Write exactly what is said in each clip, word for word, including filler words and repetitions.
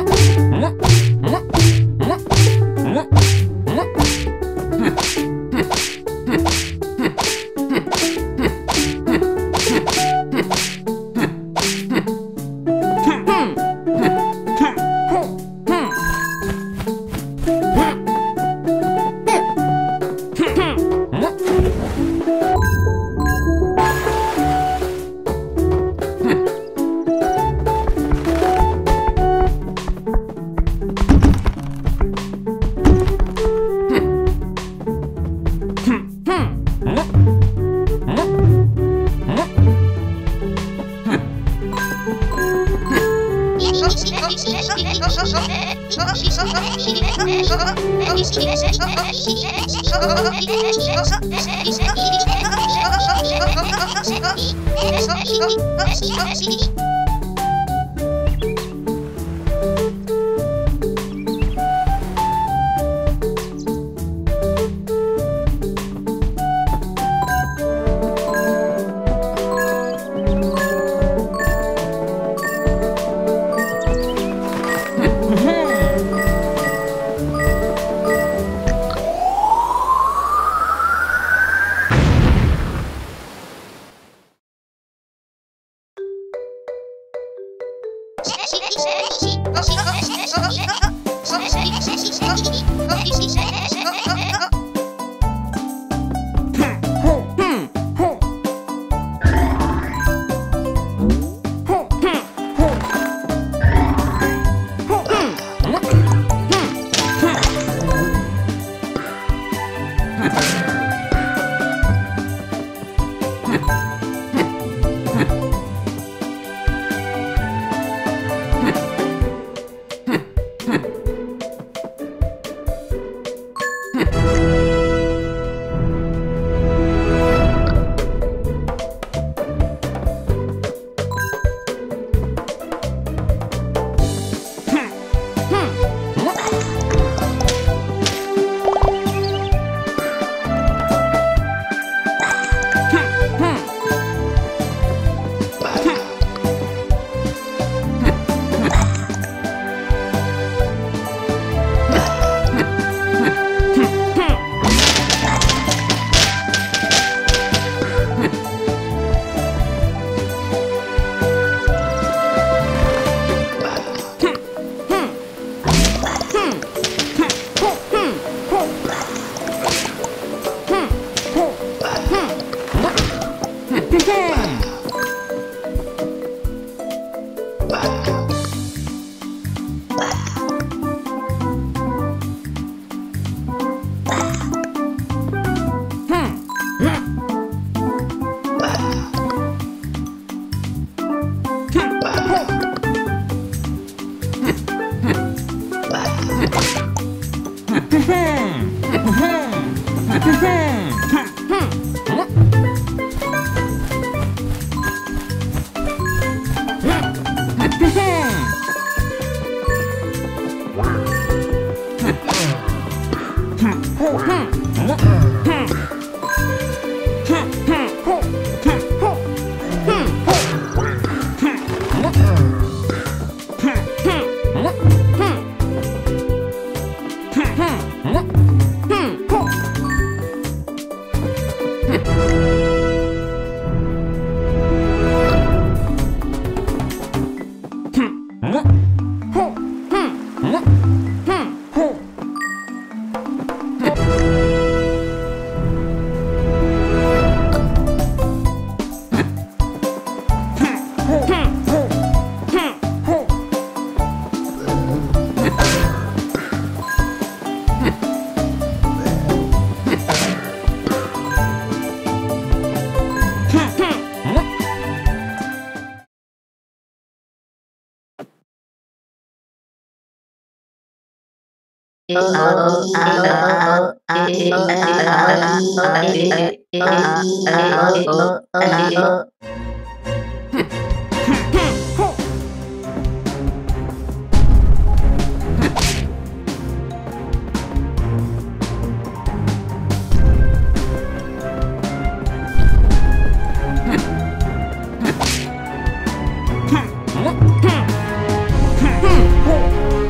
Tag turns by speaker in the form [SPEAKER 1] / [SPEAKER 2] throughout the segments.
[SPEAKER 1] Hmm.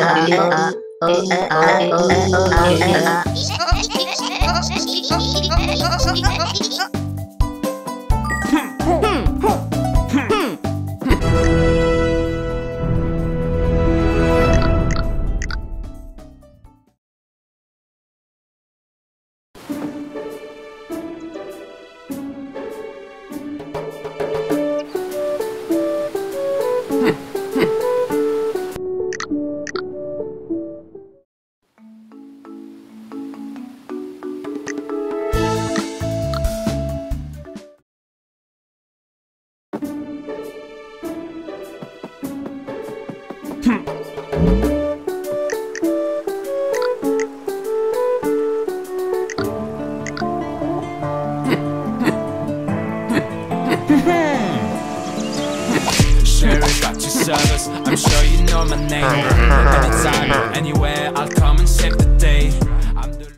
[SPEAKER 1] Sheriff at your service, I'm sure you know my name. Anytime, anywhere, I'll come and save the day. I'm the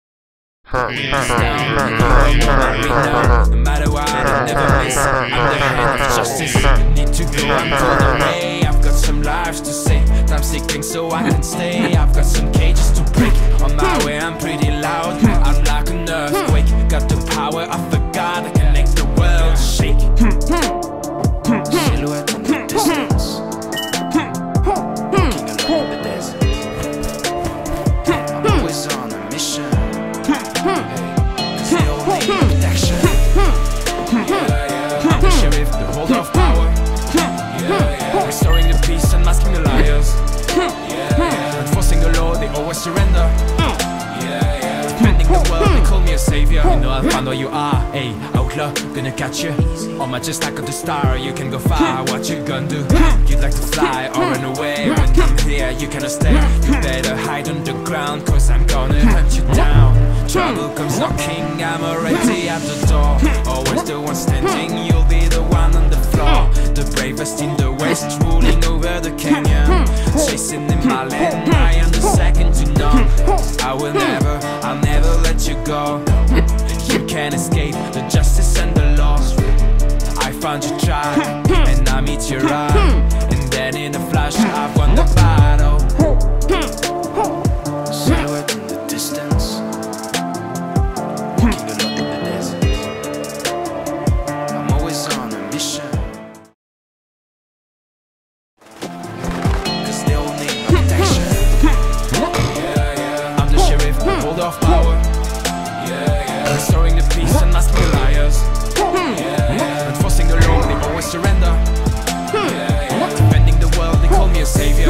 [SPEAKER 1] no matter what, I'll never miss. I'm the hand of justice. Need to go, I'm on the way. I've got some lives to save. Time seeking so I can stay. I've got some cages to break. On my way, I'm pretty loud. I'm like an earthquake. Got the power of the God that can make the world shake. Silhouette in the distance, walking along the desert. I'm always on a mission, cause they all need protection. Yeah, yeah. I'm the sheriff, the holder of power. Yeah, yeah. Restoring the peace and masking the liars. Yeah, yeah. Enforcing the law, they always surrender. Yeah, yeah. Defending the world, they call me a savior. You know I'll find where you are, hey, outlaw, gonna catch you. On my just like a star, you can go far, what you gonna do? You'd like to fly or run away. When I'm here, you cannot stay. You better hide underground, cause I'm gonna hunt you down. Trouble comes knocking, I'm already at the door. Always the one standing, you'll be the one on the floor. The bravest in the west, ruling over the canyon. Chasing in my land, I am the second to none. I will never, I'll never let you go. You can't escape the justice and the law. I found your tribe, and I meet your eye. And then in a flash, I've won the battle. Silhouette in the distance, walking along the desert. I'm always on a mission, cause they all need protection. Yeah, yeah. I'm the sheriff, the holder of power. Yeah, yeah. Restoring the peace and masking the liars. Yeah, yeah. Enforcing the law, they always surrender. Yeah, yeah. Defending the world, they call me a savior.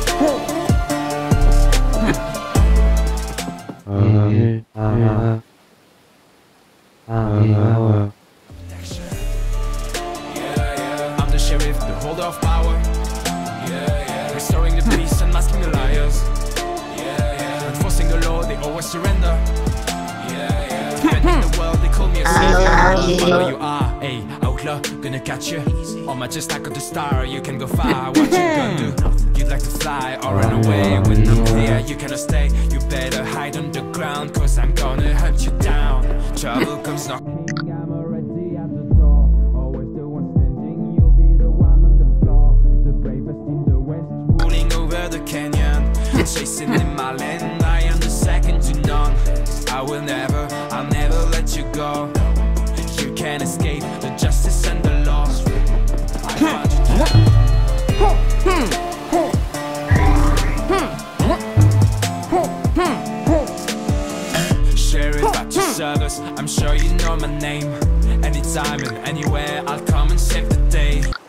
[SPEAKER 1] Yeah, yeah. I'm the sheriff, the holder of power. Yeah, yeah. Restoring the peace and masking the liars. Yeah, yeah. Enforcing the law, they always surrender. Yeah, yeah. Defending the world, they call me a savior. Follow you are, hey, outlaw, gonna catch you. On my just like a star, you can go far, what you gonna do? You'd like to fly or run away. When I'm here, you cannot stay. You better hide underground, cause I'm gonna hunt you down. Trouble comes knocking, I'm already at the door. Always the one standing, you'll be the one on the floor. The bravest in the west, ruling over the canyon. Chasing in my land, I am the second to none. I will never, I'll never let you go. You can't escape the justice and the law. I found you. Sheriff at your service, I'm sure you know my name. Anytime and anywhere, I'll come and save the day.